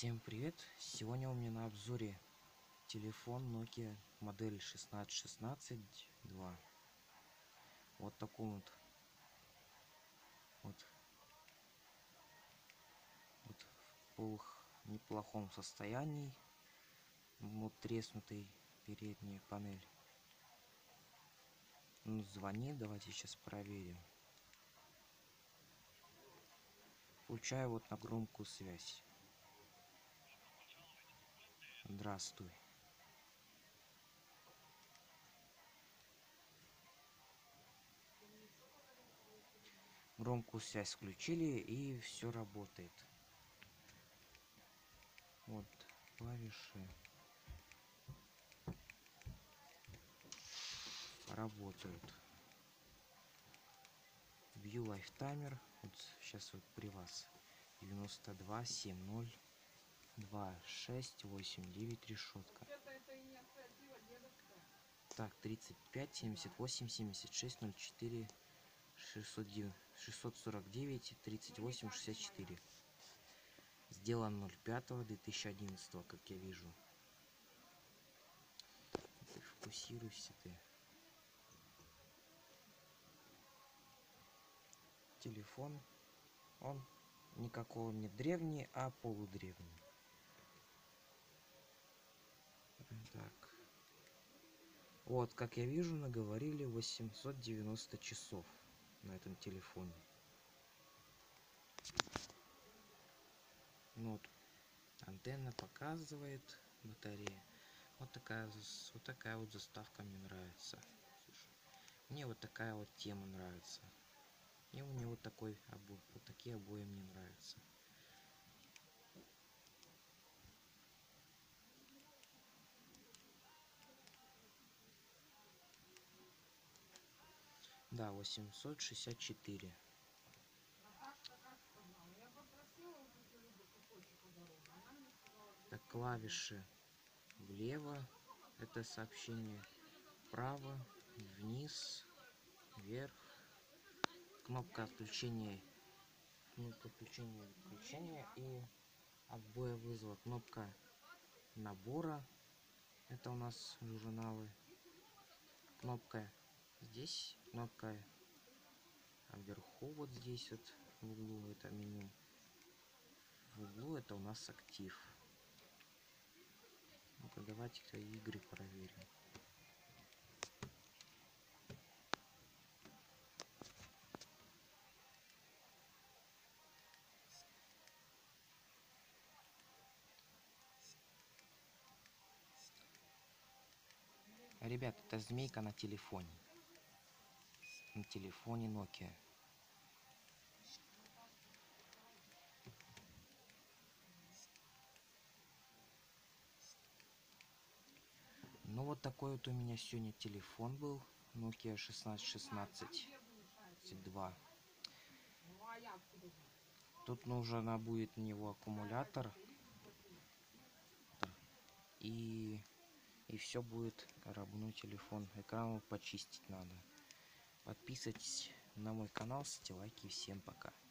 Всем привет! Сегодня у меня на обзоре телефон Nokia модель 1616-2. Вот таком вот в неплохом состоянии. Вот треснутый передняя панель. Ну, звонит, давайте сейчас проверим. Включаю вот на громкую связь. Здравствуй. Громкую связь включили, и все работает. Вот клавиши работают. View Life Timer. Вот сейчас вот при вас 92 70 26 89 решетка. Так, 35 78 76 04 649 38 64. Сделан 05/2011, как я вижу. Ты фокусируйся ты. Телефон, он никакого не древний, а полудревний. Так. Вот, как я вижу, наговорили 890 часов на этом телефоне. Ну, вот антенна показывает, батарея. Вот такая вот заставка мне нравится. Слушай, мне вот такая вот тема нравится. И у меня вот такие обои мне нравятся. Да, 864. Так, клавиши влево, это сообщение, вправо, вниз, вверх, кнопка включения выключения и отбоя вызова, кнопка набора, это у нас журналы, кнопка здесь, кнопка вверху, вот здесь вот в углу, это меню, в углу это у нас актив. Ну-ка, давайте-ка игры проверим. Ребят, это змейка на телефоне. На телефоне Nokia. Ну вот такой вот у меня сегодня телефон был. Nokia 1616-2. Тут нужно будет на него аккумулятор. И все будет родной телефон. Экран почистить надо. Подписывайтесь на мой канал, ставьте лайки. Всем пока.